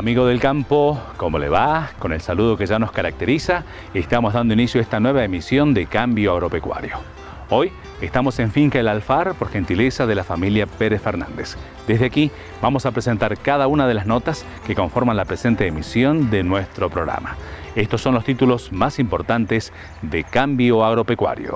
Amigo del campo, ¿cómo le va? Con el saludo que ya nos caracteriza, estamos dando inicio a esta nueva emisión de Cambio Agropecuario. Hoy estamos en Finca El Alfar por gentileza de la familia Pérez Fernández. Desde aquí vamos a presentar cada una de las notas que conforman la presente emisión de nuestro programa. Estos son los títulos más importantes de Cambio Agropecuario.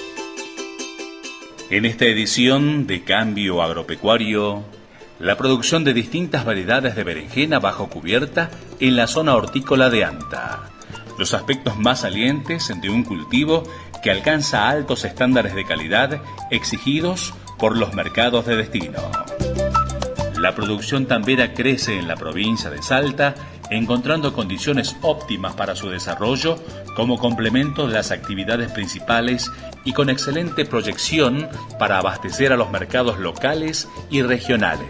En esta edición de Cambio Agropecuario, la producción de distintas variedades de berenjena bajo cubierta en la zona hortícola de Anta. Los aspectos más salientes de un cultivo que alcanza altos estándares de calidad exigidos por los mercados de destino. La producción tambera crece en la provincia de Salta, encontrando condiciones óptimas para su desarrollo como complemento de las actividades principales y con excelente proyección para abastecer a los mercados locales y regionales.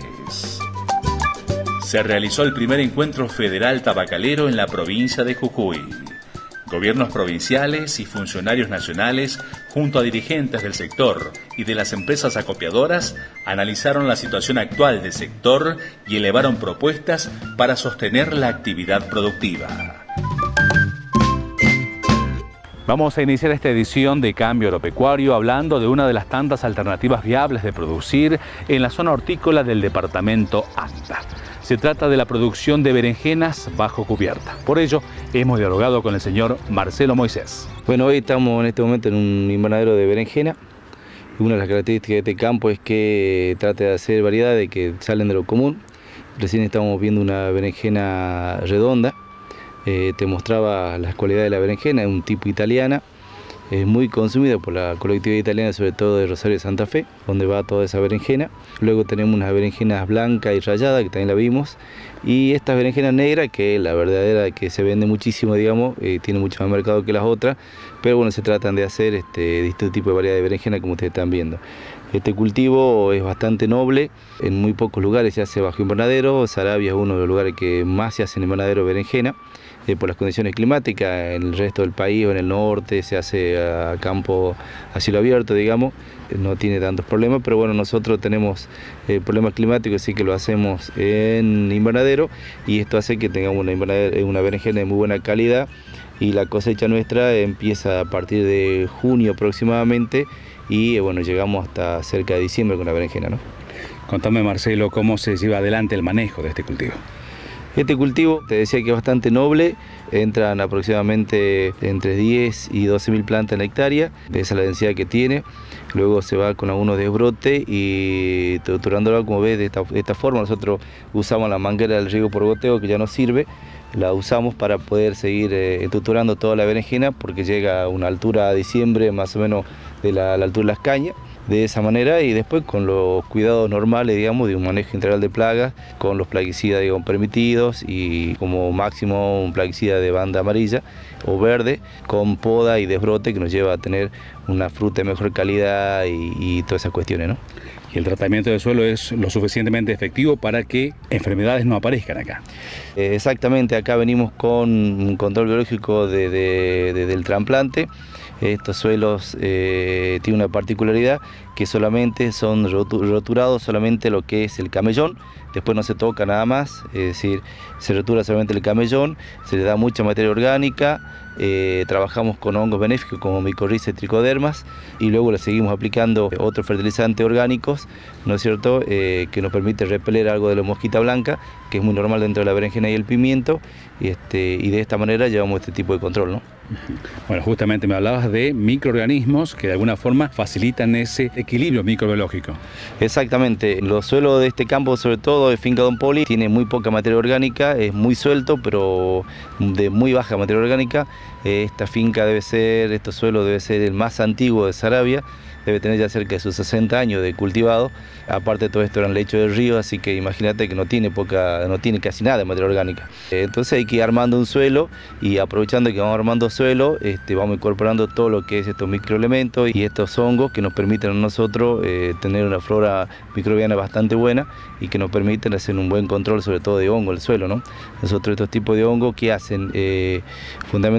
Se realizó el primer encuentro federal tabacalero en la provincia de Jujuy. Gobiernos provinciales y funcionarios nacionales, junto a dirigentes del sector y de las empresas acopiadoras, analizaron la situación actual del sector y elevaron propuestas para sostener la actividad productiva. Vamos a iniciar esta edición de Cambio Agropecuario hablando de una de las tantas alternativas viables de producir en la zona hortícola del departamento Anta. Se trata de la producción de berenjenas bajo cubierta. Por ello, hemos dialogado con el señor Marcelo Moisés. Bueno, hoy estamos en este momento en un invernadero de berenjena. Una de las características de este campo es que trata de hacer variedades que salen de lo común. Recién estamos viendo una berenjena redonda. Te mostraba las cualidades de la berenjena, es un tipo italiana. Es muy consumida por la colectividad italiana, sobre todo de Rosario de Santa Fe, donde va toda esa berenjena. Luego tenemos unas berenjenas blancas y rayadas, que también la vimos. Y estas berenjenas negras, que es la verdadera, que se vende muchísimo, digamos, tiene mucho más mercado que las otras. Pero bueno, se tratan de hacer distintos tipos de variedades de berenjena, como ustedes están viendo. Este cultivo es bastante noble, en muy pocos lugares se hace bajo invernadero. Saravia es uno de los lugares que más se hace en invernadero berenjena. Por las condiciones climáticas, en el resto del país o en el norte se hace a campo a cielo abierto, digamos, no tiene tantos problemas, pero bueno, nosotros tenemos problemas climáticos, así que lo hacemos en invernadero y esto hace que tengamos una berenjena de muy buena calidad y la cosecha nuestra empieza a partir de junio aproximadamente y bueno, llegamos hasta cerca de diciembre con la berenjena, ¿no? Contame, Marcelo, cómo se lleva adelante el manejo de este cultivo. Este cultivo, te decía que es bastante noble, entran aproximadamente entre 10 y 12.000 plantas en la hectárea, esa es la densidad que tiene. Luego se va con algunos desbrotes y torturándolo, como ves, de esta forma. Nosotros usamos la manguera del riego por goteo, que ya no sirve, la usamos para poder seguir estructurando toda la berenjena, porque llega a una altura a diciembre más o menos de la altura de las cañas. De esa manera y después con los cuidados normales, digamos, de un manejo integral de plagas, con los plaguicidas, digamos, permitidos y como máximo un plaguicida de banda amarilla o verde, con poda y desbrote que nos lleva a tener una fruta de mejor calidad y todas esas cuestiones, ¿no? Y el tratamiento del suelo es lo suficientemente efectivo para que enfermedades no aparezcan acá. Exactamente, acá venimos con un control biológico del trasplante. Estos suelos tienen una particularidad que solamente son roturados solamente lo que es el camellón, después no se toca nada más, es decir, se rotura solamente el camellón, se le da mucha materia orgánica, trabajamos con hongos benéficos como micorriza y tricodermas y luego le seguimos aplicando otros fertilizantes orgánicos, ¿no es cierto?, que nos permite repeler algo de la mosquita blanca, que es muy normal dentro de la berenjena y el pimiento, y de esta manera llevamos este tipo de control, ¿no? Bueno, justamente me hablabas de microorganismos que de alguna forma facilitan ese equilibrio microbiológico. Exactamente, los suelos de este campo, sobre todo de Finca Don Poli, tiene muy poca materia orgánica, es muy suelto, pero de muy baja materia orgánica. Esta finca estos suelos debe ser el más antiguo de Saravia, debe tener ya cerca de sus 60 años de cultivado. Aparte de todo esto eran lechos de río, así que imagínate que no tiene casi nada de materia orgánica. Entonces hay que ir armando un suelo y aprovechando que vamos armando suelo, vamos incorporando todo lo que es estos microelementos y estos hongos que nos permiten a nosotros tener una flora microbiana bastante buena y que nos permiten hacer un buen control, sobre todo de hongo, el suelo, ¿no? Nosotros estos tipos de hongos que hacen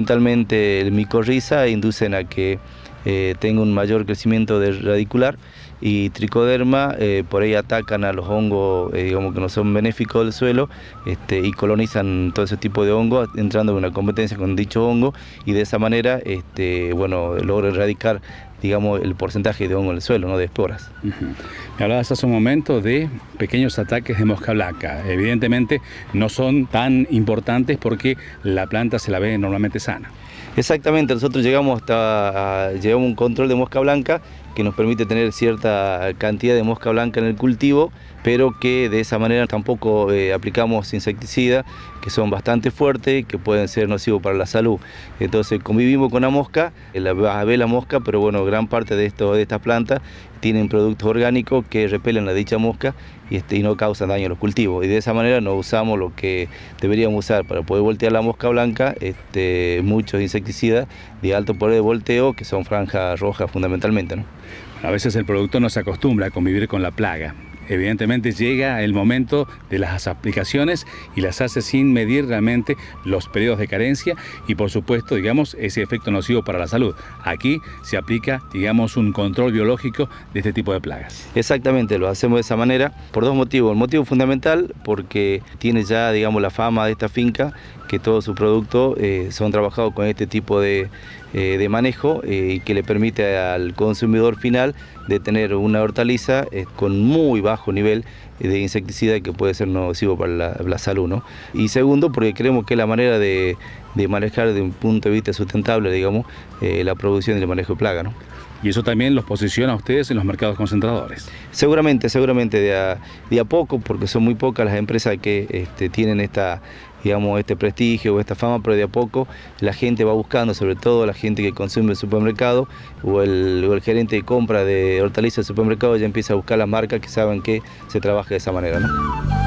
fundamentalmente el micorriza inducen a que tenga un mayor crecimiento radicular y tricoderma por ahí atacan a los hongos, digamos que no son benéficos del suelo, y colonizan todo ese tipo de hongos, entrando en una competencia con dicho hongo, y de esa manera bueno, logra erradicar, digamos, el porcentaje de hongo en el suelo, ¿no?, de esporas. Me hablabas hace un momento de pequeños ataques de mosca blanca. Evidentemente no son tan importantes porque la planta se la ve normalmente sana. Exactamente, nosotros llegamos a un control de mosca blanca que nos permite tener cierta cantidad de mosca blanca en el cultivo, pero que de esa manera tampoco aplicamos insecticidas que son bastante fuertes, que pueden ser nocivos para la salud. Entonces convivimos con la mosca, vas a ver la mosca, pero bueno, gran parte de estas plantas tienen productos orgánicos que repelen la dicha mosca y no causan daño a los cultivos. Y de esa manera no usamos lo que deberíamos usar para poder voltear la mosca blanca, muchos insecticidas de alto poder de volteo, que son franjas rojas fundamentalmente, ¿no? A veces el productor no se acostumbra a convivir con la plaga. Evidentemente llega el momento de las aplicaciones y las hace sin medir realmente los periodos de carencia y por supuesto, digamos, ese efecto nocivo para la salud. Aquí se aplica, digamos, un control biológico de este tipo de plagas. Exactamente, lo hacemos de esa manera por dos motivos. El motivo fundamental porque tiene ya, digamos, la fama de esta finca, que todos sus productos son trabajados con este tipo de manejo y que le permite al consumidor final de tener una hortaliza con muy bajo nivel de insecticida que puede ser nocivo para la salud, ¿no? Y segundo, porque creemos que es la manera de manejar desde un punto de vista sustentable, digamos, la producción y el manejo de plaga, ¿no? Y eso también los posiciona a ustedes en los mercados concentradores. Seguramente de a poco, porque son muy pocas las empresas que tienen digamos, este prestigio o esta fama, pero de a poco la gente va buscando, sobre todo la gente que consume el supermercado o el gerente de compra de hortalizas del supermercado ya empieza a buscar las marcas que saben que se trabaja de esa manera, ¿no?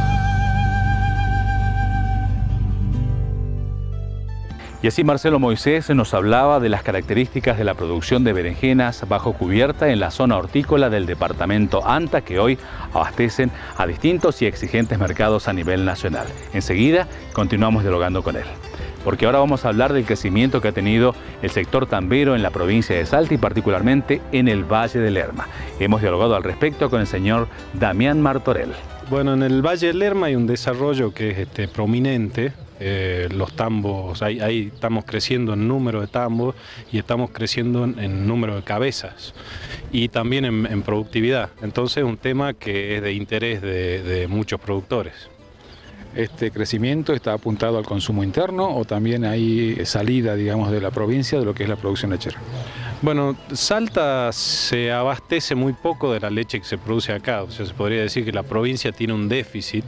Y así Marcelo Moisés nos hablaba de las características de la producción de berenjenas bajo cubierta en la zona hortícola del departamento Anta, que hoy abastecen a distintos y exigentes mercados a nivel nacional. Enseguida continuamos dialogando con él, porque ahora vamos a hablar del crecimiento que ha tenido el sector tambero en la provincia de Salta y particularmente en el Valle del Lerma. Hemos dialogado al respecto con el señor Damián Martorell. Bueno, en el Valle del Lerma hay un desarrollo que es prominente. Los tambos, ahí estamos creciendo en número de tambos y estamos creciendo en número de cabezas y también en productividad. Entonces es un tema que es de interés de muchos productores. ¿Este crecimiento está apuntado al consumo interno o también hay salida, digamos, de la provincia de lo que es la producción lechera? Bueno, Salta se abastece muy poco de la leche que se produce acá, o sea, se podría decir que la provincia tiene un déficit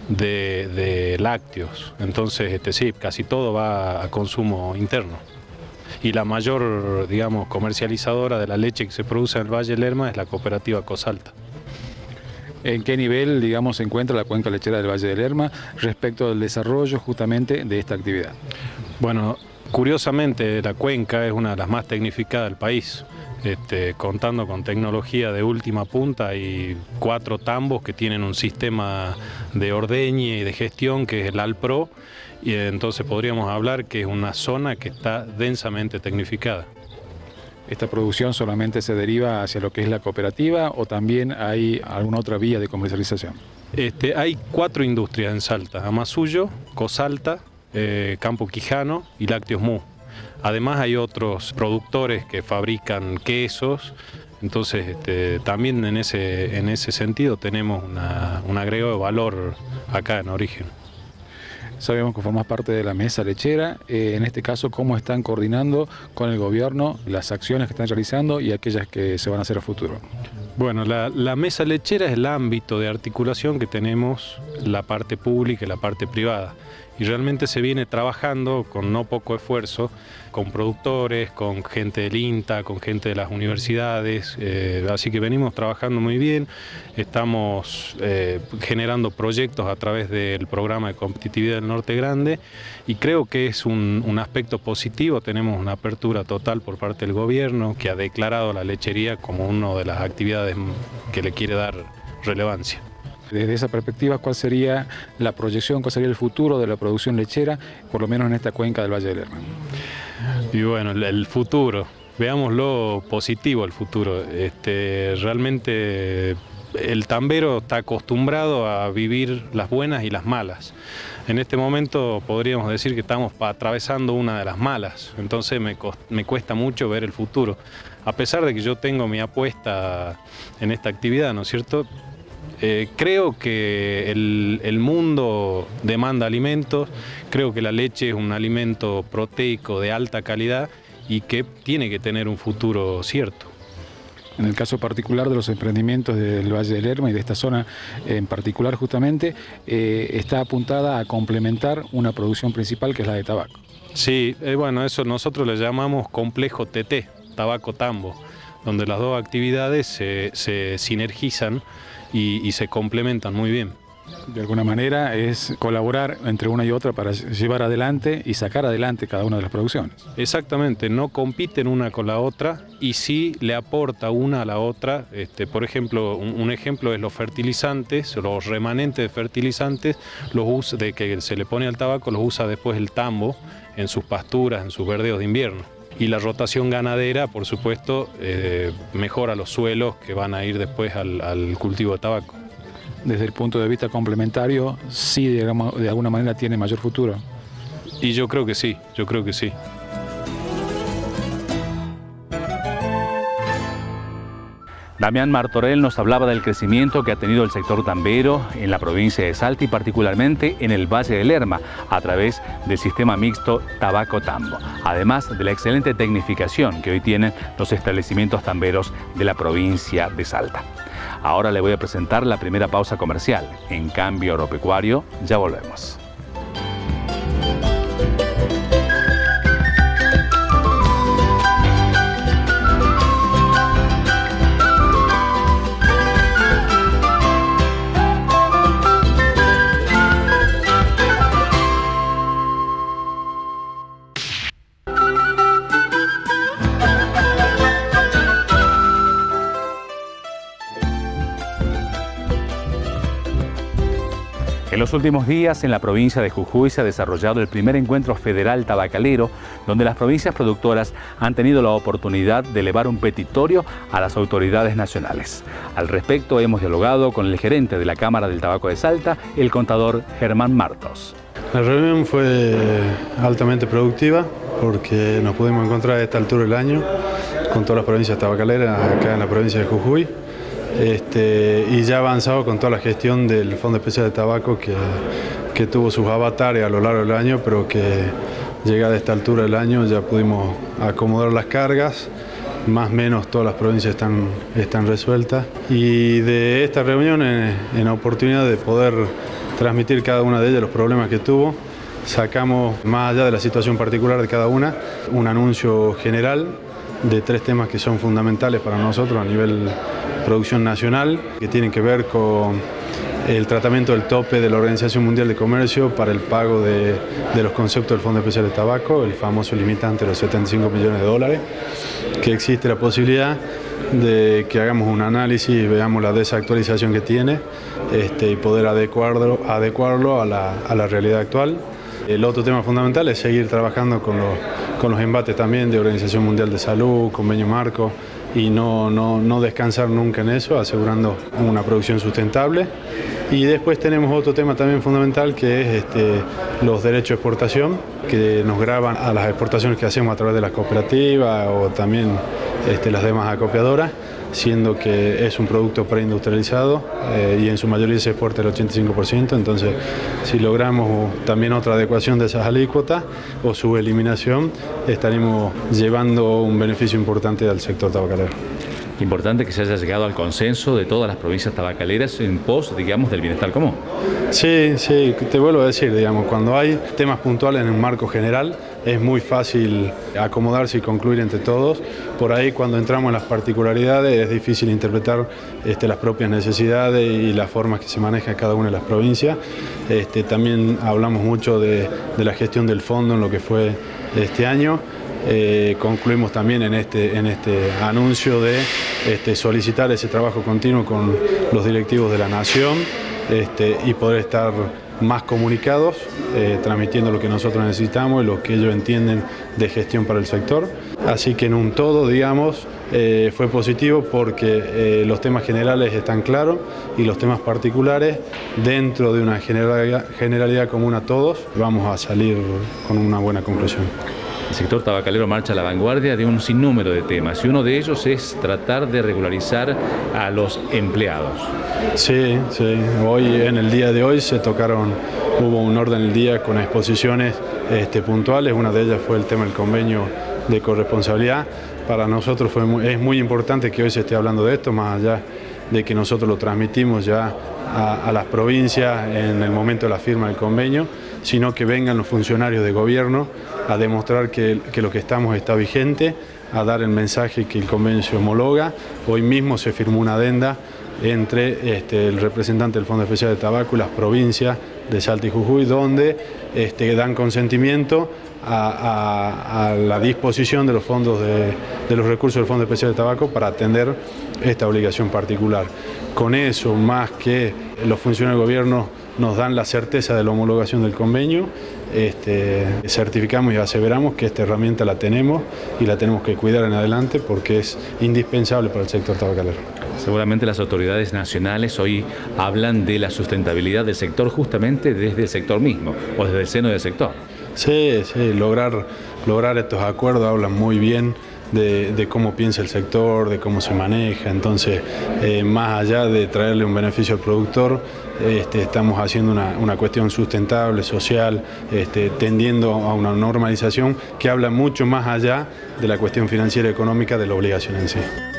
de lácteos, entonces sí, casi todo va a consumo interno. Y la mayor, digamos, comercializadora de la leche que se produce en el Valle del Lerma es la cooperativa Cosalta. ¿En qué nivel, digamos, se encuentra la cuenca lechera del Valle del Lerma respecto al desarrollo justamente de esta actividad? Bueno, curiosamente la cuenca es una de las más tecnificadas del país, contando con tecnología de última punta. Hay 4 tambos que tienen un sistema de ordeñe y de gestión que es el Alpro, y entonces podríamos hablar que es una zona que está densamente tecnificada. ¿Esta producción solamente se deriva hacia lo que es la cooperativa o también hay alguna otra vía de comercialización? Hay 4 industrias en Salta: Amasuyo, Cosalta, Campo Quijano y Lácteos Mu. Además hay otros productores que fabrican quesos, entonces también en ese sentido tenemos un agregado de valor acá en origen. Sabemos que formas parte de la mesa lechera. En este caso, ¿cómo están coordinando con el gobierno las acciones que están realizando y aquellas que se van a hacer a futuro? Bueno, la mesa lechera es el ámbito de articulación que tenemos la parte pública y la parte privada. Y realmente se viene trabajando con no poco esfuerzo, con productores, con gente del INTA, con gente de las universidades, así que venimos trabajando muy bien. Estamos generando proyectos a través del programa de competitividad del Norte Grande y creo que es un aspecto positivo. Tenemos una apertura total por parte del gobierno que ha declarado la lechería como una de las actividades que le quiere dar relevancia. Desde esa perspectiva, ¿cuál sería la proyección, cuál sería el futuro de la producción lechera, por lo menos en esta cuenca del Valle del Lerma? Y bueno, el futuro. Veámoslo positivo el futuro. Realmente el tambero está acostumbrado a vivir las buenas y las malas. En este momento podríamos decir que estamos atravesando una de las malas, entonces me cuesta mucho ver el futuro. A pesar de que yo tengo mi apuesta en esta actividad, ¿no es cierto? Creo que el mundo demanda alimentos, creo que la leche es un alimento proteico de alta calidad y que tiene que tener un futuro cierto. En el caso particular de los emprendimientos del Valle del Lerma y de esta zona en particular justamente, está apuntada a complementar una producción principal que es la de tabaco. Sí, bueno, eso nosotros le llamamos complejo TT, tabaco tambo, donde las dos actividades se sinergizan y se complementan muy bien. De alguna manera es colaborar entre una y otra para llevar adelante y sacar adelante cada una de las producciones. Exactamente, no compiten una con la otra y sí le aporta una a la otra. Por ejemplo, un ejemplo es los fertilizantes, los remanentes de fertilizantes que se le pone al tabaco, los usa después el tambo en sus pasturas, en sus verdeos de invierno. Y la rotación ganadera, por supuesto, mejora los suelos que van a ir después al cultivo de tabaco. Desde el punto de vista complementario, sí, digamos, de alguna manera tiene mayor futuro. Y yo creo que sí, yo creo que sí. Damián Martorell nos hablaba del crecimiento que ha tenido el sector tambero en la provincia de Salta y particularmente en el Valle del Lerma a través del sistema mixto tabaco-tambo, además de la excelente tecnificación que hoy tienen los establecimientos tamberos de la provincia de Salta. Ahora le voy a presentar la primera pausa comercial. En Cambio Agropecuario, ya volvemos. En los últimos días, en la provincia de Jujuy se ha desarrollado el primer encuentro federal tabacalero, donde las provincias productoras han tenido la oportunidad de elevar un petitorio a las autoridades nacionales. Al respecto, hemos dialogado con el gerente de la Cámara del Tabaco de Salta, el contador Germán Martos. La reunión fue altamente productiva porque nos pudimos encontrar a esta altura del año con todas las provincias tabacaleras acá en la provincia de Jujuy. Y ya avanzado con toda la gestión del Fondo Especial de Tabaco que tuvo sus avatares a lo largo del año, pero que llegada a esta altura del año ya pudimos acomodar las cargas, más o menos todas las provincias están resueltas. Y de esta reunión, en la oportunidad de poder transmitir cada una de ellas los problemas que tuvo, sacamos, más allá de la situación particular de cada una, un anuncio general de 3 temas que son fundamentales para nosotros a nivel producción nacional, que tienen que ver con el tratamiento del tope de la Organización Mundial de Comercio para el pago de los conceptos del Fondo Especial de Tabaco, el famoso limitante de los 75 millones de dólares, que existe la posibilidad de que hagamos un análisis y veamos la desactualización que tiene y poder adecuarlo a la realidad actual. El otro tema fundamental es seguir trabajando con los embates también de Organización Mundial de Salud, Convenio Marco, y no descansar nunca en eso, asegurando una producción sustentable. Y después tenemos otro tema también fundamental que es los derechos de exportación, que nos graban a las exportaciones que hacemos a través de las cooperativas o también las demás acopiadoras, siendo que es un producto preindustrializado y en su mayoría se exporta el 85%, entonces si logramos también otra adecuación de esas alícuotas o su eliminación, estaremos llevando un beneficio importante al sector tabacalero. Importante que se haya llegado al consenso de todas las provincias tabacaleras en pos, digamos, del bienestar común. Sí, te vuelvo a decir, digamos, cuando hay temas puntuales en un marco general, es muy fácil acomodarse y concluir entre todos. Por ahí, cuando entramos en las particularidades, es difícil interpretar las propias necesidades y las formas que se maneja cada una de las provincias. También hablamos mucho de la gestión del fondo en lo que fue este año. Concluimos también en este anuncio de solicitar ese trabajo continuo con los directivos de la Nación y poder estar más comunicados, transmitiendo lo que nosotros necesitamos y lo que ellos entienden de gestión para el sector. Así que en un todo, digamos, fue positivo porque los temas generales están claros y los temas particulares, dentro de una generalidad común a todos, vamos a salir con una buena conclusión. El sector tabacalero marcha a la vanguardia de un sinnúmero de temas y uno de ellos es tratar de regularizar a los empleados. Sí, hoy, en el día de hoy hubo un orden del día con exposiciones puntuales, una de ellas fue el tema del convenio de corresponsabilidad. Para nosotros es muy importante que hoy se esté hablando de esto, más allá de que nosotros lo transmitimos ya a las provincias en el momento de la firma del convenio, sino que vengan los funcionarios de gobierno a demostrar que lo que estamos está vigente, a dar el mensaje que el convenio se homologa. Hoy mismo se firmó una adenda entre el representante del Fondo Especial de Tabaco y las provincias de Salta y Jujuy, donde dan consentimiento a la disposición de los fondos de los recursos del Fondo Especial de Tabaco para atender esta obligación particular. Con eso, más que los funcionarios del gobierno nos dan la certeza de la homologación del convenio, certificamos y aseveramos que esta herramienta la tenemos y la tenemos que cuidar en adelante porque es indispensable para el sector tabacalero. Seguramente las autoridades nacionales hoy hablan de la sustentabilidad del sector justamente desde el sector mismo o desde el seno del sector. Sí, lograr estos acuerdos hablan muy bien de cómo piensa el sector, de cómo se maneja. Entonces, más allá de traerle un beneficio al productor, estamos haciendo una cuestión sustentable, social, tendiendo a una normalización que habla mucho más allá de la cuestión financiera y económica de la obligación en sí.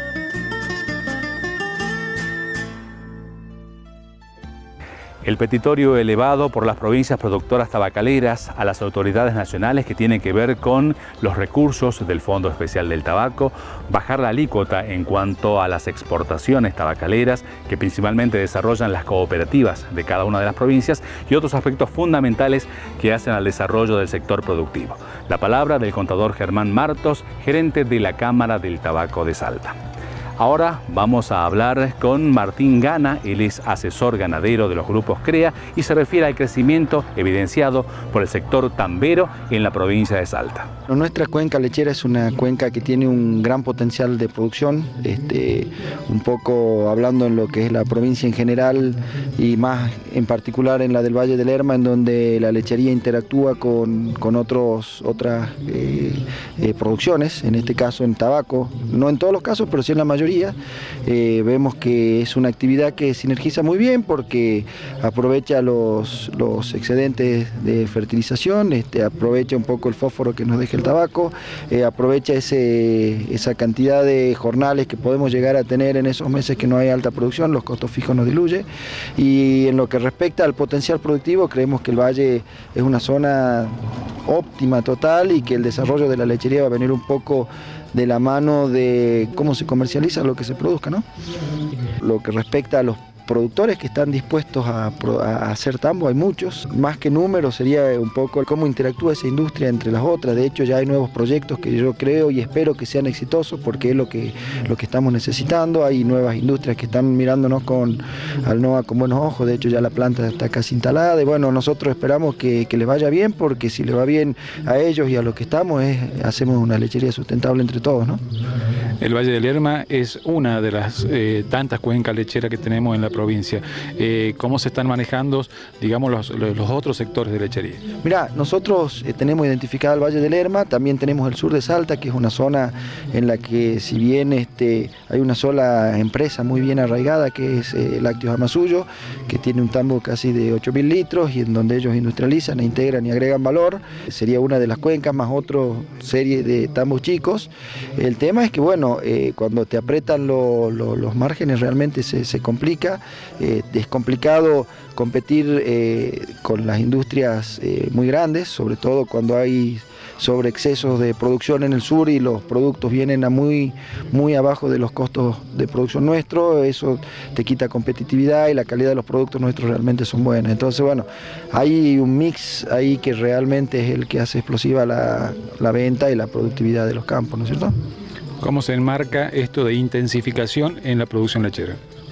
El petitorio elevado por las provincias productoras tabacaleras a las autoridades nacionales que tienen que ver con los recursos del Fondo Especial del Tabaco, bajar la alícuota en cuanto a las exportaciones tabacaleras que principalmente desarrollan las cooperativas de cada una de las provincias y otros aspectos fundamentales que hacen al desarrollo del sector productivo. La palabra del contador Germán Martos, gerente de la Cámara del Tabaco de Salta. Ahora vamos a hablar con Martín Gana, él es asesor ganadero de los grupos CREA y se refiere al crecimiento evidenciado por el sector tambero en la provincia de Salta. Nuestra cuenca lechera es una cuenca que tiene un gran potencial de producción, un poco hablando en lo que es la provincia en general y más en particular en la del Valle del Lerma, en donde la lechería interactúa con otras producciones, en este caso en tabaco, no en todos los casos, pero sí en la mayoría. Vemos que es una actividad que sinergiza muy bien porque aprovecha los excedentes de fertilización, aprovecha un poco el fósforo que nos deja el tabaco, aprovecha esa cantidad de jornales que podemos llegar a tener en esos meses que no hay alta producción, los costos fijos nos diluye. Y en lo que respecta al potencial productivo, creemos que el valle es una zona óptima total y que el desarrollo de la lechería va a venir un poco de la mano de cómo se comercializa lo que se produzca, ¿no? Lo que respecta a los productores que están dispuestos a hacer tambo, hay muchos, más que números sería un poco cómo interactúa esa industria entre las otras. De hecho ya hay nuevos proyectos que yo creo y espero que sean exitosos porque es lo que estamos necesitando. Hay nuevas industrias que están mirándonos al NOA con buenos ojos, de hecho ya la planta está casi instalada y bueno, nosotros esperamos que les vaya bien porque si les va bien a ellos y a los que estamos hacemos una lechería sustentable entre todos, ¿no? El Valle del Lerma es una de las tantas cuencas lecheras que tenemos en la provincia. ¿Cómo se están manejando, digamos, los otros sectores de lechería? Mirá, nosotros tenemos identificado el Valle del Lerma, también tenemos el sur de Salta, que es una zona en la que si bien hay una sola empresa muy bien arraigada, que es Lácteos Amasuyo, que tiene un tambo casi de 8.000 litros y en donde ellos industrializan, integran y agregan valor. Sería una de las cuencas, más otra serie de tambos chicos. El tema es que, bueno, cuando te apretan los márgenes realmente se complica. Es complicado competir con las industrias muy grandes, sobre todo cuando hay sobreexcesos de producción en el sur y los productos vienen a muy abajo de los costos de producción nuestro. Eso te quita competitividad y la calidad de los productos nuestros realmente son buenas. Entonces, bueno, hay un mix ahí que realmente es el que hace explosiva la venta y la productividad de los campos, ¿no es cierto? ¿Cómo se enmarca esto de intensificación en la producción lechera?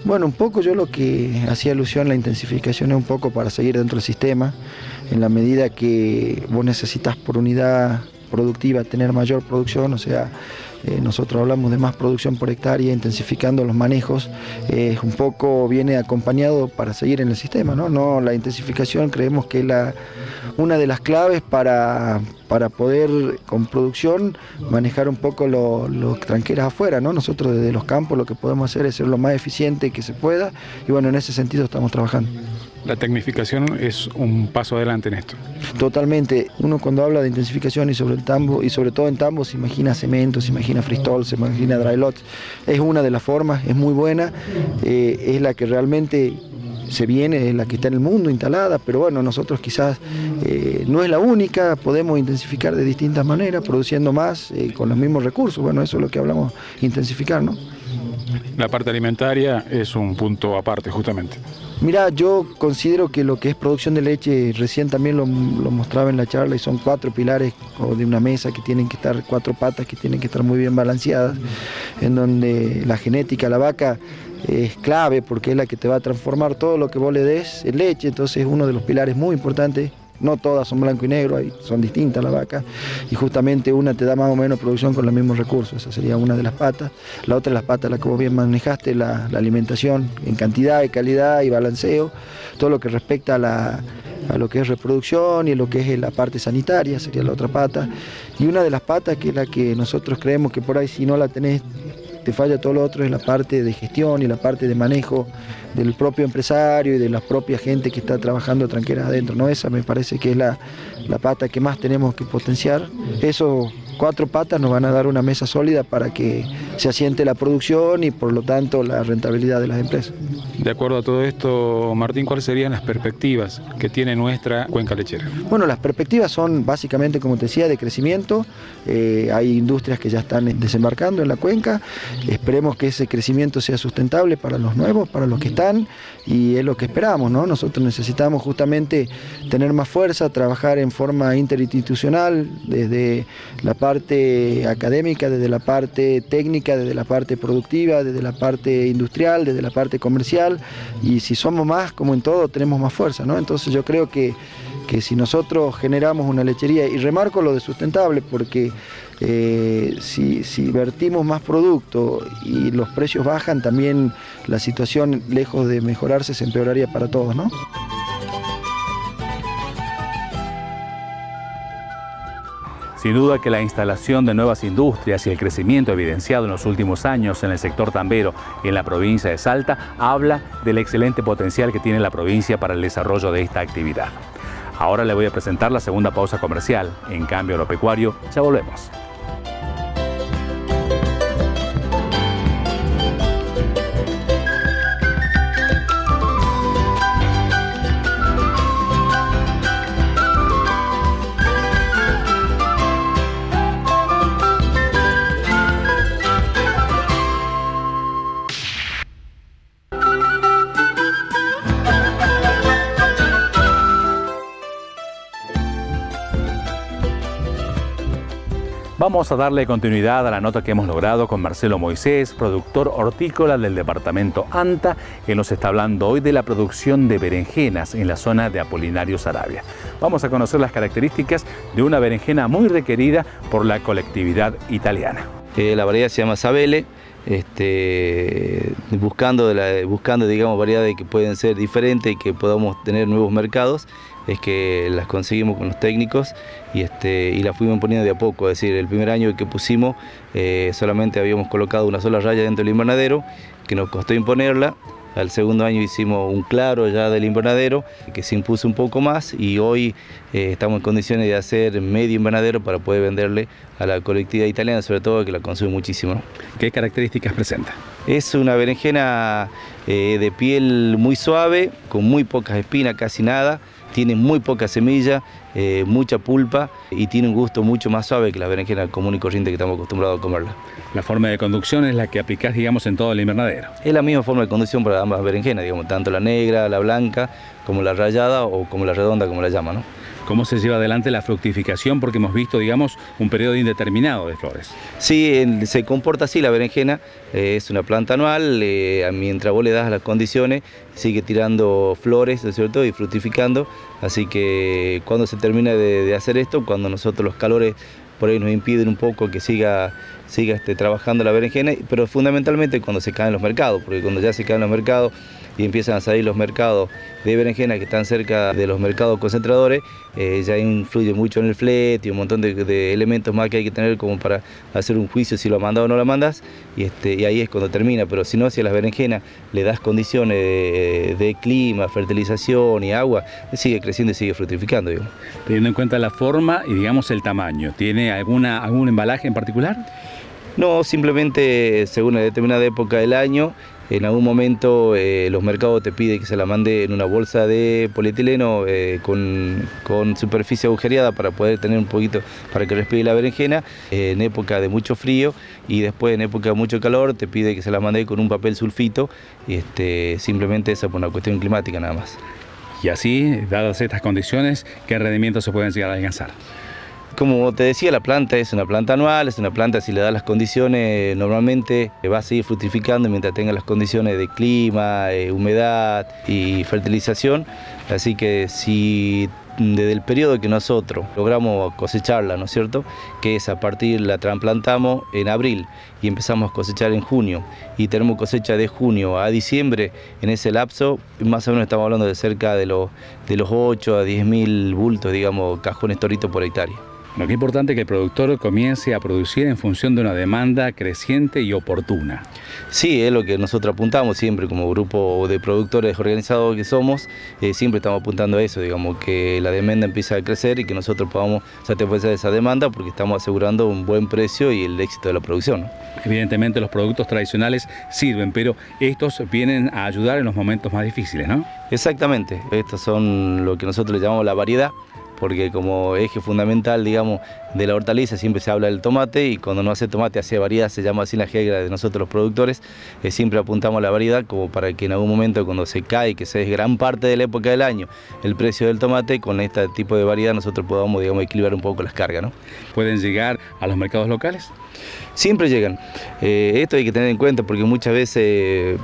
Bueno, un poco yo lo que hacía alusión a la intensificación es un poco para seguir dentro del sistema, en la medida que vos necesitas por unidad productiva tener mayor producción, o sea, nosotros hablamos de más producción por hectárea, intensificando los manejos, un poco viene acompañado para seguir en el sistema, ¿no? La intensificación creemos que es una de las claves para poder con producción manejar un poco los tranqueras afuera, ¿no? Nosotros desde los campos lo que podemos hacer es ser lo más eficiente que se pueda y bueno, en ese sentido estamos trabajando. La tecnificación es un paso adelante en esto. Totalmente. Uno cuando habla de intensificación y sobre el tambo, y sobre todo en tambo, se imagina cemento, se imagina freestall, se imagina dry lots. Es una de las formas, es muy buena, es la que realmente se viene, es la que está en el mundo instalada, pero bueno, nosotros quizás no es la única, podemos intensificar de distintas maneras, produciendo más con los mismos recursos. Bueno, eso es lo que hablamos, intensificar, ¿no? La parte alimentaria es un punto aparte, justamente. Mira, yo considero que lo que es producción de leche, recién también lo mostraba en la charla, y son 4 pilares de una mesa que tienen que estar, 4 patas que tienen que estar muy bien balanceadas, en donde la genética, la vaca, es clave porque es la que te va a transformar todo lo que vos le des en leche, entonces es uno de los pilares muy importantes. No todas son blanco y negro, son distintas las vacas, y justamente una te da más o menos producción con los mismos recursos. Esa sería una de las patas. La otra de las patas, la que vos bien manejaste, la alimentación en cantidad y calidad y balanceo, todo lo que respecta a lo que es reproducción y lo que es la parte sanitaria, sería la otra pata. Y una de las patas, que es la que nosotros creemos que por ahí si no la tenés, te falla todo lo otro, es la parte de gestión y la parte de manejo del propio empresario y de la propia gente que está trabajando tranqueras adentro, ¿no? Esa me parece que es la pata que más tenemos que potenciar. Esos 4 patas nos van a dar una mesa sólida para que se asiente la producción y por lo tanto la rentabilidad de las empresas. De acuerdo a todo esto, Martín, ¿cuáles serían las perspectivas que tiene nuestra cuenca lechera? Bueno, las perspectivas son básicamente, como te decía, de crecimiento. Hay industrias que ya están desembarcando en la cuenca. Esperemos que ese crecimiento sea sustentable para los nuevos, para los que están, y es lo que esperamos, ¿no? Nosotros necesitamos justamente tener más fuerza, trabajar en forma interinstitucional, desde la parte académica, desde la parte técnica, desde la parte productiva, desde la parte industrial, desde la parte comercial, y si somos más, como en todo, tenemos más fuerza, ¿no? Entonces yo creo que si nosotros generamos una lechería, y remarco lo de sustentable, porque si vertimos más producto y los precios bajan, también la situación, lejos de mejorarse, se empeoraría para todos, ¿no? Sin duda que la instalación de nuevas industrias y el crecimiento evidenciado en los últimos años en el sector tambero y en la provincia de Salta habla del excelente potencial que tiene la provincia para el desarrollo de esta actividad. Ahora le voy a presentar la segunda pausa comercial. En Cambio Agropecuario, ya volvemos. Vamos a darle continuidad a la nota que hemos logrado con Marcelo Moisés, productor hortícola del departamento Anta, que nos está hablando hoy de la producción de berenjenas en la zona de Apolinario Saravia. Vamos a conocer las características de una berenjena muy requerida por la colectividad italiana. La variedad se llama Sabele, buscando digamos, variedades que pueden ser diferentes y que podamos tener nuevos mercados. Es que las conseguimos con los técnicos y las fuimos poniendo de a poco. Es decir, el primer año que pusimos solamente habíamos colocado una sola raya dentro del invernadero, que nos costó imponerla. Al segundo año hicimos un claro ya del invernadero, que se impuso un poco más, y hoy estamos en condiciones de hacer medio invernadero para poder venderle a la colectividad italiana, sobre todo que la consume muchísimo, ¿no? ¿Qué características presenta? Es una berenjena de piel muy suave, con muy pocas espinas, casi nada. Tiene muy poca semilla, mucha pulpa y tiene un gusto mucho más suave que la berenjena común y corriente que estamos acostumbrados a comerla. La forma de conducción es la que aplicás, digamos, en todo el invernadero. Es la misma forma de conducción para ambas berenjenas, digamos, tanto la negra, la blanca, como la rayada o como la redonda, como la llaman, ¿no? ¿Cómo se lleva adelante la fructificación? Porque hemos visto, digamos, un periodo indeterminado de flores. Sí, se comporta así la berenjena, es una planta anual, mientras vos le das las condiciones, sigue tirando flores, ¿no es cierto?, y fructificando, así que cuando se termina de hacer esto, cuando nosotros los calores por ahí nos impiden un poco que siga trabajando la berenjena, pero fundamentalmente cuando se caen los mercados, porque cuando ya se caen los mercados y empiezan a salir los mercados de berenjena que están cerca de los mercados concentradores, ya influye mucho en el flete y un montón de elementos más que hay que tener como para hacer un juicio si lo mandas o no lo mandas, y ahí es cuando termina. Pero si no, si a las berenjenas le das condiciones de clima, fertilización y agua, sigue creciendo y sigue fructificando, digamos. Teniendo en cuenta la forma y, digamos, el tamaño, ¿tiene algún embalaje en particular? No, simplemente según una determinada época del año, en algún momento los mercados te piden que se la mande en una bolsa de polietileno con superficie agujereada para poder tener un poquito, para que respire la berenjena, en época de mucho frío, y después en época de mucho calor te pide que se la mande con un papel sulfito, simplemente eso por una cuestión climática nada más. Y así, dadas estas condiciones, ¿qué rendimientos se pueden llegar a alcanzar? Como te decía, la planta es una planta anual, es una planta, si le das las condiciones, normalmente va a seguir fructificando mientras tenga las condiciones de clima, humedad y fertilización. Así que si desde el periodo que nosotros logramos cosecharla, ¿no es cierto?, que es a partir, la trasplantamos en abril y empezamos a cosechar en junio, y tenemos cosecha de junio a diciembre, en ese lapso más o menos estamos hablando de cerca de los 8 a 10.000 bultos, digamos, cajones toritos por hectárea. Lo que es importante es que el productor comience a producir en función de una demanda creciente y oportuna. Sí, es lo que nosotros apuntamos siempre como grupo de productores organizados que somos, siempre estamos apuntando a eso, digamos, que la demanda empiece a crecer y que nosotros podamos satisfacer esa demanda porque estamos asegurando un buen precio y el éxito de la producción, ¿no? Evidentemente los productos tradicionales sirven, pero estos vienen a ayudar en los momentos más difíciles, ¿no? Exactamente, estos son lo que nosotros le llamamos la variedad, porque como eje fundamental, digamos, de la hortaliza siempre se habla del tomate, y cuando no hace tomate hace variedad, se llama así la jerga de nosotros los productores, siempre apuntamos a la variedad como para que en algún momento cuando se cae, que es gran parte de la época del año, el precio del tomate, con este tipo de variedad nosotros podamos, digamos, equilibrar un poco las cargas, ¿no? ¿Pueden llegar a los mercados locales? Siempre llegan. Esto hay que tener en cuenta porque muchas veces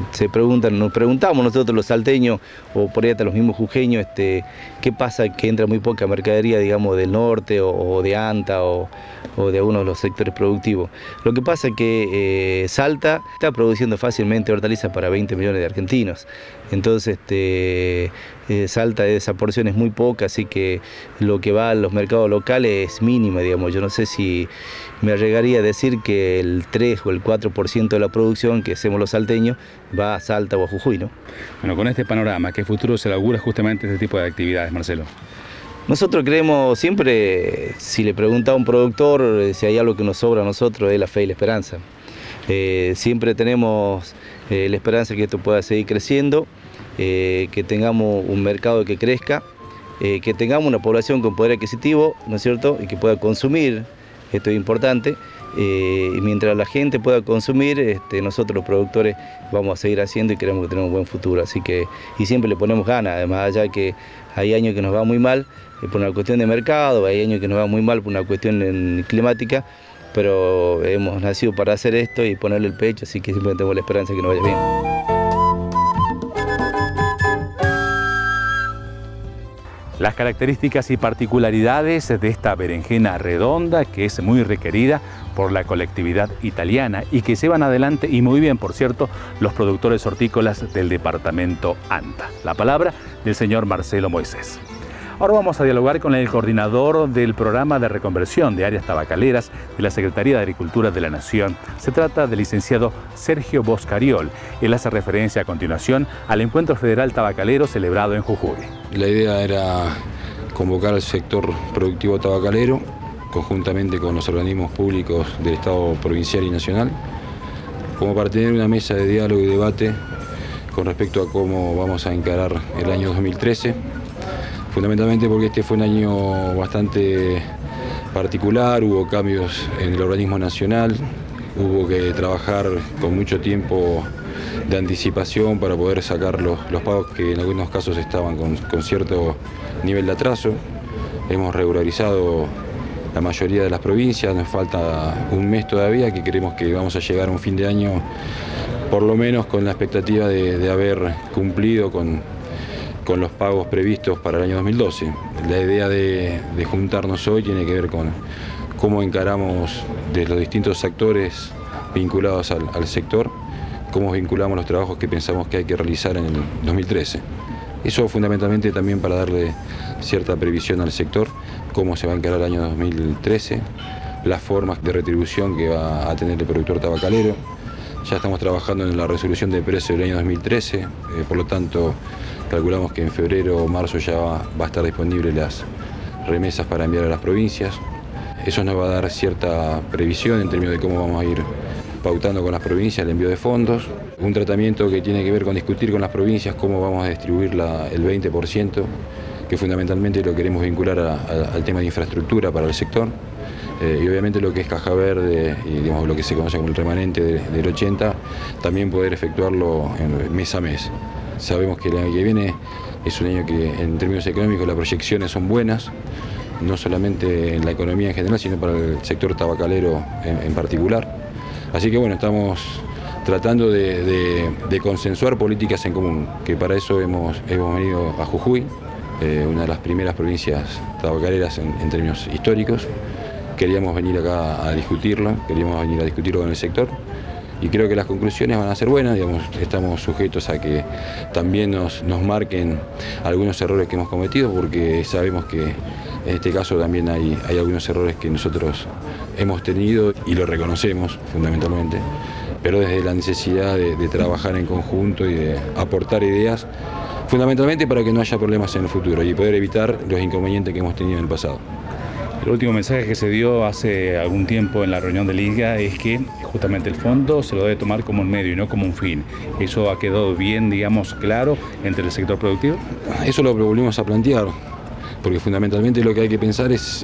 nos preguntamos nosotros los salteños o por ahí hasta los mismos jujeños, qué pasa que entra muy poca mercadería, digamos, del norte o de Anta o de algunos de los sectores productivos. Lo que pasa es que Salta está produciendo fácilmente hortalizas para 20 millones de argentinos. Entonces Salta, esa porción es muy poca, así que lo que va a los mercados locales es mínima, digamos. Yo no sé si me arriesgaría a decir que el 3 o el 4% de la producción que hacemos los salteños va a Salta o a Jujuy, ¿no? Bueno, con este panorama, ¿qué futuro se le augura justamente este tipo de actividades, Marcelo? Nosotros creemos siempre, si le pregunta a un productor si hay algo que nos sobra a nosotros, es la fe y la esperanza. Siempre tenemos la esperanza que esto pueda seguir creciendo, que tengamos un mercado que crezca, que tengamos una población con poder adquisitivo, ¿no es cierto?, y que pueda consumir. Esto es importante, y mientras la gente pueda consumir, nosotros los productores vamos a seguir haciendo y creemos que tenemos un buen futuro, así que, y siempre le ponemos ganas, además allá que hay años que nos va muy mal por una cuestión de mercado, hay años que nos va muy mal por una cuestión climática, pero hemos nacido para hacer esto y ponerle el pecho, así que siempre tenemos la esperanza de que nos vaya bien. Las características y particularidades de esta berenjena redonda, que es muy requerida por la colectividad italiana y que llevan adelante, y muy bien por cierto, los productores hortícolas del departamento Anta. La palabra del señor Marcelo Moisés. Ahora vamos a dialogar con el coordinador del programa de reconversión de áreas tabacaleras de la Secretaría de Agricultura de la Nación. Se trata del licenciado Sergio Boscariol. Él hace referencia a continuación al Encuentro Federal Tabacalero celebrado en Jujuy. La idea era convocar al sector productivo tabacalero, conjuntamente con los organismos públicos del Estado provincial y nacional, como para tener una mesa de diálogo y debate con respecto a cómo vamos a encarar el año 2013. Fundamentalmente porque este fue un año bastante particular, hubo cambios en el organismo nacional, hubo que trabajar con mucho tiempo de anticipación para poder sacar los pagos que en algunos casos estaban con cierto nivel de atraso. hemos regularizado la mayoría de las provincias, nos falta un mes todavía, que creemos que vamos a llegar a un fin de año por lo menos con la expectativa de haber cumplido con los pagos previstos para el año 2012. La idea de juntarnos hoy tiene que ver con cómo encaramos de los distintos actores vinculados al sector, cómo vinculamos los trabajos que pensamos que hay que realizar en el 2013. Eso fundamentalmente también para darle cierta previsión al sector, cómo se va a encarar el año 2013, las formas de retribución que va a tener el productor tabacalero. Ya estamos trabajando en la resolución de precios del año 2013, por lo tanto calculamos que en febrero o marzo ya va a estar disponible las remesas para enviar a las provincias. Eso nos va a dar cierta previsión en términos de cómo vamos a ir pautando con las provincias el envío de fondos. Un tratamiento que tiene que ver con discutir con las provincias cómo vamos a distribuir el 20%, que fundamentalmente lo queremos vincular al tema de infraestructura para el sector. Y obviamente lo que es caja verde y digamos, lo que se conoce como el remanente del 80, también poder efectuarlo mes a mes. Sabemos que el año que viene es un año que en términos económicos las proyecciones son buenas, no solamente en la economía en general, sino para el sector tabacalero en particular. Así que bueno, estamos tratando de consensuar políticas en común, que para eso hemos venido a Jujuy, una de las primeras provincias tabacaleras en términos históricos. Queríamos venir acá a discutirlo, queríamos venir a discutirlo con el sector y creo que las conclusiones van a ser buenas, digamos, estamos sujetos a que también nos marquen algunos errores que hemos cometido, porque sabemos que en este caso también hay algunos errores que nosotros hemos tenido y lo reconocemos fundamentalmente, pero desde la necesidad de trabajar en conjunto y de aportar ideas, fundamentalmente para que no haya problemas en el futuro y poder evitar los inconvenientes que hemos tenido en el pasado. El último mensaje que se dio hace algún tiempo en la reunión de Liga es que justamente el fondo se lo debe tomar como un medio y no como un fin. ¿Eso ha quedado bien, digamos, claro entre el sector productivo? Eso lo volvimos a plantear, porque fundamentalmente lo que hay que pensar es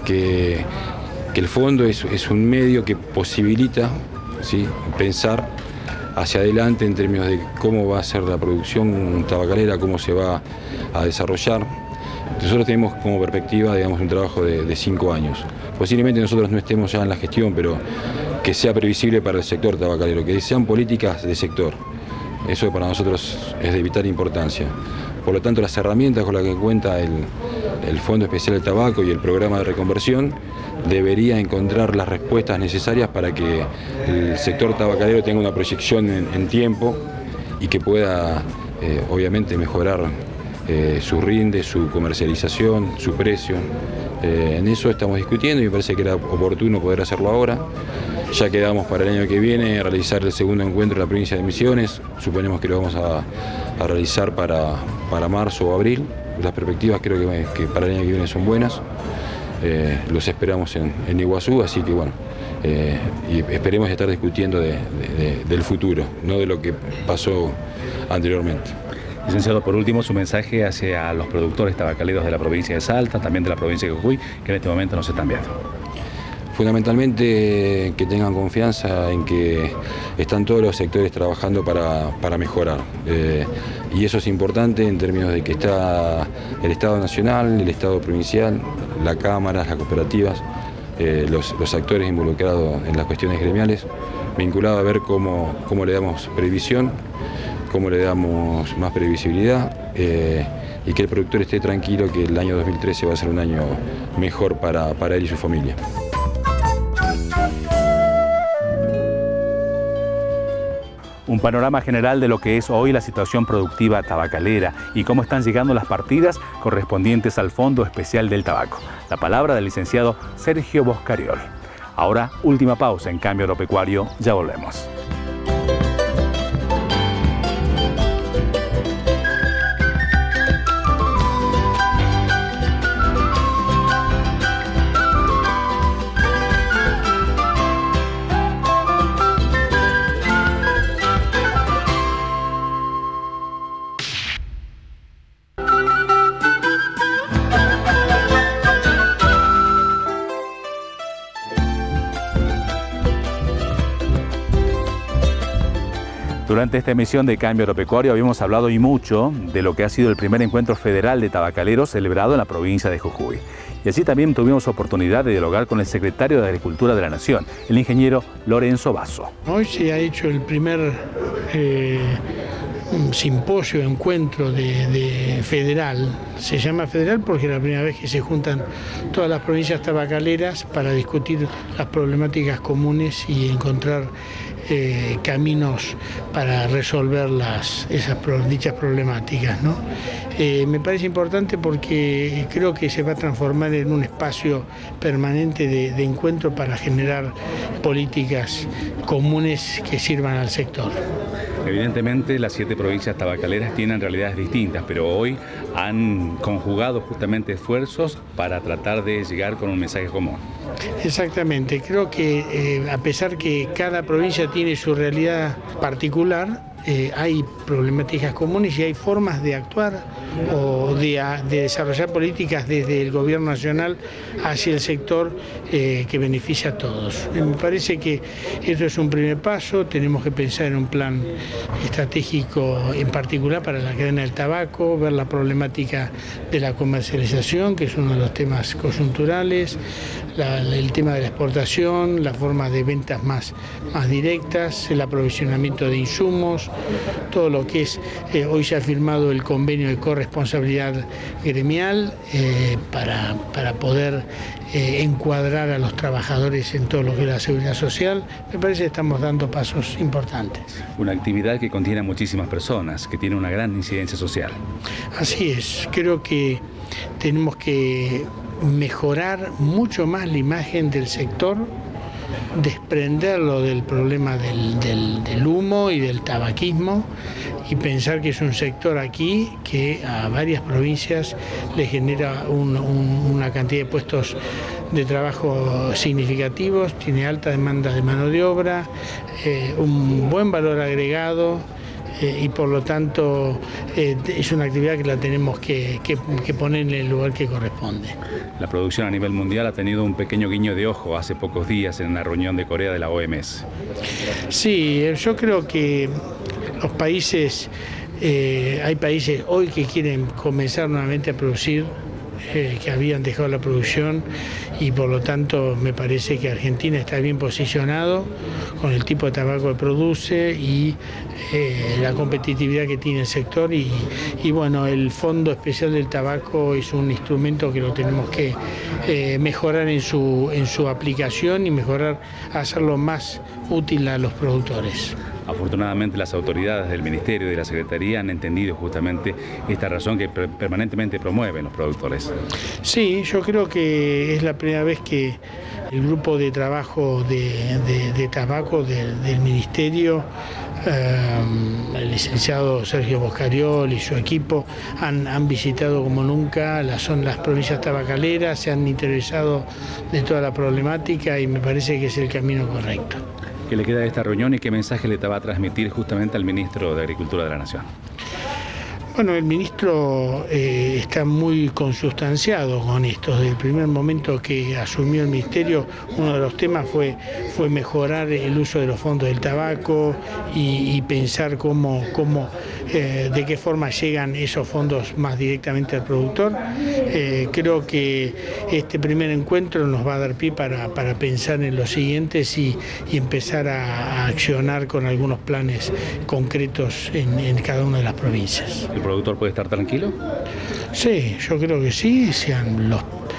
que el fondo es un medio que posibilita, ¿sí?, pensar hacia adelante en términos de cómo va a ser la producción tabacalera, cómo se va a desarrollar. Nosotros tenemos como perspectiva, digamos, un trabajo de 5 años. Posiblemente nosotros no estemos ya en la gestión, pero que sea previsible para el sector tabacalero, que sean políticas de sector. Eso para nosotros es de vital importancia. Por lo tanto, las herramientas con las que cuenta el Fondo Especial del Tabaco y el programa de reconversión debería encontrar las respuestas necesarias para que el sector tabacalero tenga una proyección en tiempo y que pueda, obviamente, mejorar su rinde, su comercialización, su precio. En eso estamos discutiendo y me parece que era oportuno poder hacerlo ahora. Ya quedamos para el año que viene realizar el segundo encuentro en la provincia de Misiones. Suponemos que lo vamos a realizar para marzo o abril. Las perspectivas creo que para el año que viene son buenas. Los esperamos en Iguazú, así que bueno, y esperemos estar discutiendo del futuro, no de lo que pasó anteriormente. Licenciado, por último, su mensaje hacia los productores tabacaleros de la provincia de Salta, también de la provincia de Jujuy, que en este momento nos están viendo. Fundamentalmente que tengan confianza en que están todos los sectores trabajando para mejorar. Y eso es importante en términos de que está el Estado Nacional, el Estado Provincial, la Cámara, las cooperativas, los actores involucrados en las cuestiones gremiales, vinculados a ver cómo le damos previsión, cómo le damos más previsibilidad y que el productor esté tranquilo que el año 2013 va a ser un año mejor para él y su familia. Un panorama general de lo que es hoy la situación productiva tabacalera y cómo están llegando las partidas correspondientes al Fondo Especial del Tabaco. La palabra del licenciado Sergio Boscariol. Ahora, última pausa en Cambio Agropecuario, ya volvemos. Durante esta emisión de Cambio Agropecuario habíamos hablado y mucho de lo que ha sido el primer encuentro federal de tabacaleros celebrado en la provincia de Jujuy. y así también tuvimos oportunidad de dialogar con el secretario de Agricultura de la Nación, el ingeniero Lorenzo Basso. Hoy se ha hecho el primer simposio, encuentro de federal. Se llama federal porque es la primera vez que se juntan todas las provincias tabacaleras para discutir las problemáticas comunes y encontrar caminos para resolver dichas problemáticas, ¿no? Me parece importante porque creo que se va a transformar en un espacio permanente de encuentro para generar políticas comunes que sirvan al sector. Evidentemente las 7 provincias tabacaleras tienen realidades distintas, pero hoy han conjugado justamente esfuerzos para tratar de llegar con un mensaje común. Exactamente, creo que a pesar que cada provincia tiene su realidad particular, hay problemáticas comunes y hay formas de actuar o de desarrollar políticas desde el gobierno nacional hacia el sector que beneficia a todos. Me parece que esto es un primer paso, tenemos que pensar en un plan estratégico en particular para la cadena del tabaco, ver la problemática de la comercialización, que es uno de los temas coyunturales, el tema de la exportación, las formas de ventas más directas, el aprovisionamiento de insumos, todo lo que es, hoy se ha firmado el convenio de corresponsabilidad gremial para poder encuadrar a los trabajadores en todo lo que es la seguridad social. Me parece que estamos dando pasos importantes. Una actividad que contiene a muchísimas personas, que tiene una gran incidencia social. Así es, creo que tenemos que mejorar mucho más la imagen del sector, desprenderlo del problema del humo y del tabaquismo y pensar que es un sector aquí que a varias provincias le genera una cantidad de puestos de trabajo significativos, tiene alta demanda de mano de obra, un buen valor agregado. Y por lo tanto es una actividad que la tenemos que poner en el lugar que corresponde. La producción a nivel mundial ha tenido un pequeño guiño de ojo hace pocos días en una reunión de Corea de la OMS. Sí, yo creo que los países, hay países hoy que quieren comenzar nuevamente a producir, que habían dejado la producción y por lo tanto me parece que Argentina está bien posicionado con el tipo de tabaco que produce y la competitividad que tiene el sector y bueno, el Fondo Especial del Tabaco es un instrumento que lo tenemos que mejorar en su aplicación y mejorar, hacerlo más útil a los productores. Afortunadamente las autoridades del Ministerio y de la Secretaría han entendido justamente esta razón que permanentemente promueven los productores. Sí, yo creo que es la primera vez que el grupo de trabajo de tabaco del Ministerio, el licenciado Sergio Boscariol y su equipo han visitado como nunca las provincias tabacaleras, se han interesado de toda la problemática y me parece que es el camino correcto. ¿Qué le queda de esta reunión y qué mensaje le va a transmitir justamente al ministro de Agricultura de la Nación? Bueno, el ministro está muy consustanciado con esto. Desde el primer momento que asumió el ministerio, uno de los temas fue mejorar el uso de los fondos del tabaco y pensar de qué forma llegan esos fondos más directamente al productor. Creo que este primer encuentro nos va a dar pie para pensar en los siguientes y empezar a accionar con algunos planes concretos en cada una de las provincias. ¿El productor puede estar tranquilo? Sí, yo creo que sí, sean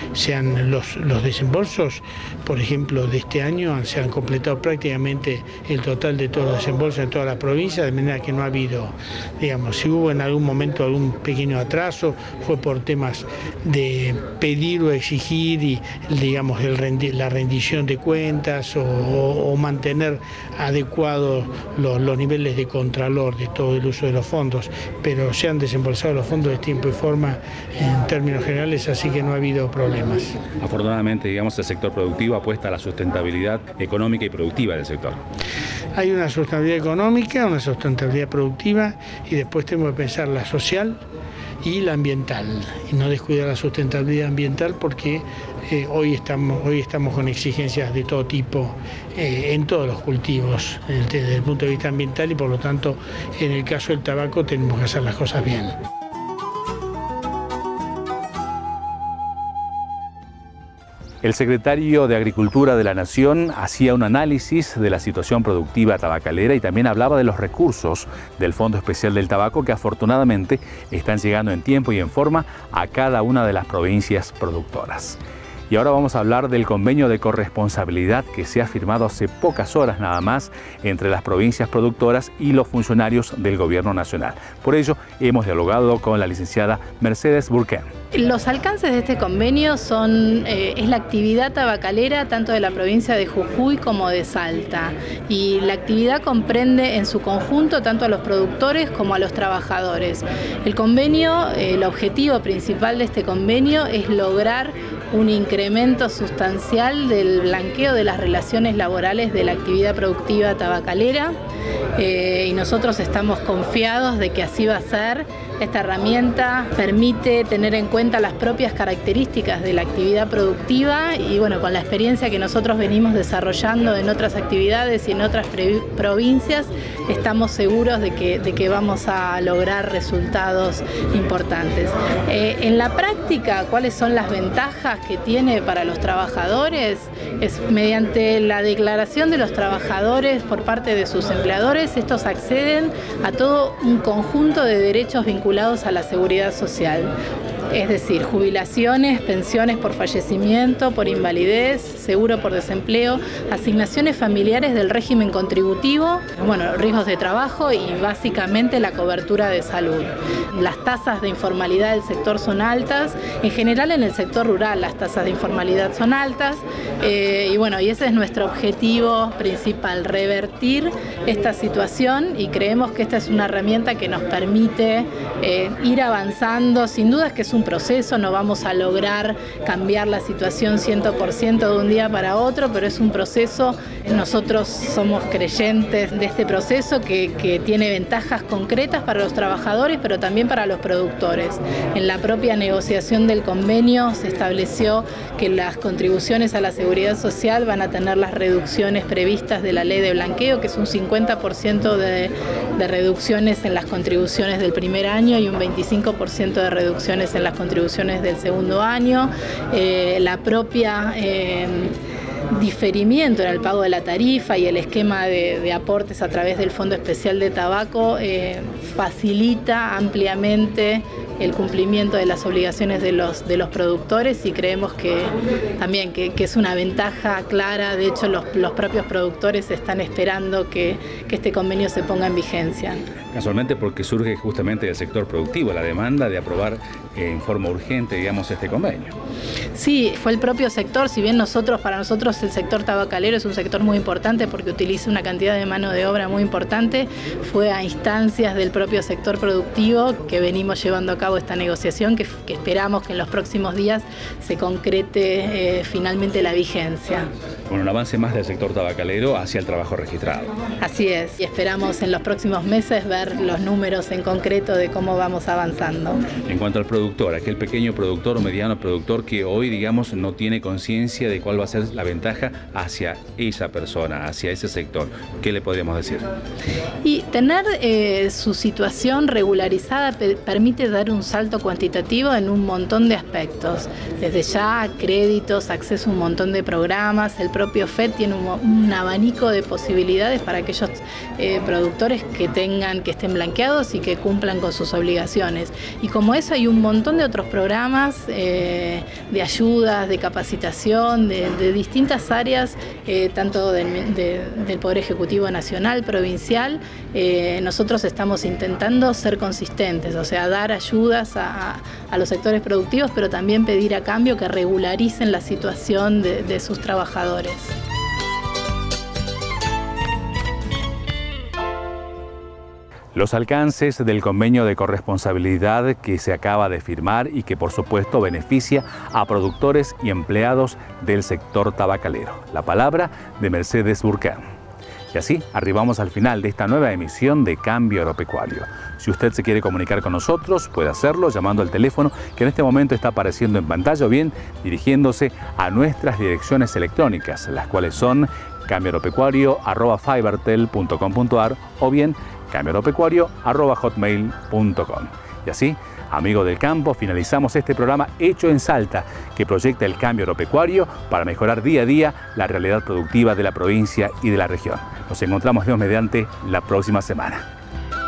los desembolsos, por ejemplo, de este año se han completado prácticamente el total de todos los desembolsos en todas las provincias, de manera que no ha habido, digamos, si hubo en algún momento algún pequeño atraso, fue por temas de pedir o exigir y, digamos, la rendición de cuentas o mantener adecuados los niveles de contralor de todo el uso de los fondos, pero se han desembolsado los fondos de tiempo y forma en términos generales, así que no ha habido problemas. Afortunadamente, digamos, el sector productivo apuesta a la sustentabilidad económica y productiva del sector. Hay una sustentabilidad económica, una sustentabilidad productiva y después tenemos que pensar la social y la ambiental y no descuidar la sustentabilidad ambiental porque hoy estamos con exigencias de todo tipo en todos los cultivos desde el punto de vista ambiental y por lo tanto en el caso del tabaco tenemos que hacer las cosas bien. El secretario de Agricultura de la Nación hacía un análisis de la situación productiva tabacalera y también hablaba de los recursos del Fondo Especial del Tabaco que afortunadamente están llegando en tiempo y en forma a cada una de las provincias productoras. Y ahora vamos a hablar del convenio de corresponsabilidad que se ha firmado hace pocas horas nada más entre las provincias productoras y los funcionarios del Gobierno Nacional. Por ello, hemos dialogado con la licenciada Mercedes Burquén. Los alcances de este convenio es la actividad tabacalera tanto de la provincia de Jujuy como de Salta. Y la actividad comprende en su conjunto tanto a los productores como a los trabajadores. El convenio, el objetivo principal de este convenio es lograr un incremento sustancial del blanqueo de las relaciones laborales de la actividad productiva tabacalera y nosotros estamos confiados de que así va a ser. Esta herramienta permite tener en cuenta las propias características de la actividad productiva y bueno, con la experiencia que nosotros venimos desarrollando en otras actividades y en otras provincias, estamos seguros de que vamos a lograr resultados importantes. En la práctica, ¿cuáles son las ventajas que tiene para los trabajadores? Es mediante la declaración de los trabajadores por parte de sus empleadores, estos acceden a todo un conjunto de derechos vinculados a la seguridad social. Es decir, jubilaciones, pensiones por fallecimiento, por invalidez, seguro por desempleo, asignaciones familiares del régimen contributivo, bueno, riesgos de trabajo y básicamente la cobertura de salud. Las tasas de informalidad del sector son altas, en general en el sector rural las tasas de informalidad son altas y bueno, y ese es nuestro objetivo principal, revertir esta situación y creemos que esta es una herramienta que nos permite ir avanzando. Sin duda es que es un proceso, no vamos a lograr cambiar la situación 100% de un día para otro, pero es un proceso. Nosotros somos creyentes de este proceso que tiene ventajas concretas para los trabajadores, pero también para los productores. En la propia negociación del convenio se estableció que las contribuciones a la seguridad social van a tener las reducciones previstas de la ley de blanqueo, que es un 50% de reducciones en las contribuciones del primer año y un 25% de reducciones en las contribuciones del segundo año. La propia diferimiento en el pago de la tarifa y el esquema de aportes a través del Fondo Especial de Tabaco facilita ampliamente el cumplimiento de las obligaciones de los productores y creemos que también que es una ventaja clara. De hecho, los propios productores están esperando que este convenio se ponga en vigencia. Casualmente porque surge justamente del sector productivo la demanda de aprobar en forma urgente, digamos, este convenio. Sí, fue el propio sector, si bien para nosotros el sector tabacalero es un sector muy importante porque utiliza una cantidad de mano de obra muy importante, fue a instancias del propio sector productivo que venimos llevando a cabo esta negociación que esperamos que en los próximos días se concrete finalmente la vigencia. Con un avance más del sector tabacalero hacia el trabajo registrado. Así es, y esperamos en los próximos meses ver los números en concreto de cómo vamos avanzando. En cuanto al productor, aquel pequeño productor o mediano productor que hoy, digamos, no tiene conciencia de cuál va a ser la ventaja hacia esa persona, hacia ese sector, ¿qué le podríamos decir? Y tener su situación regularizada permite dar un salto cuantitativo en un montón de aspectos, desde ya créditos, acceso a un montón de programas. El propio FED tiene un abanico de posibilidades para aquellos productores que estén blanqueados y que cumplan con sus obligaciones. Y como eso hay un montón de otros programas de ayudas, de capacitación, de distintas áreas, tanto del Poder Ejecutivo Nacional, provincial. Nosotros estamos intentando ser consistentes, o sea, dar ayudas a los sectores productivos, pero también pedir a cambio que regularicen la situación de sus trabajadores. Los alcances del convenio de corresponsabilidad que se acaba de firmar y que por supuesto beneficia a productores y empleados del sector tabacalero. La palabra de Mercedes Burquén. Y así arribamos al final de esta nueva emisión de Cambio Agropecuario. Si usted se quiere comunicar con nosotros, puede hacerlo llamando al teléfono que en este momento está apareciendo en pantalla o bien dirigiéndose a nuestras direcciones electrónicas, las cuales son cambioagropecuario@fibertel.com.ar o bien cambioagropecuario@hotmail.com. Y así Amigos del campo, finalizamos este programa Hecho en Salta, que proyecta el cambio agropecuario para mejorar día a día la realidad productiva de la provincia y de la región. Nos encontramos, Dios mediante, la próxima semana.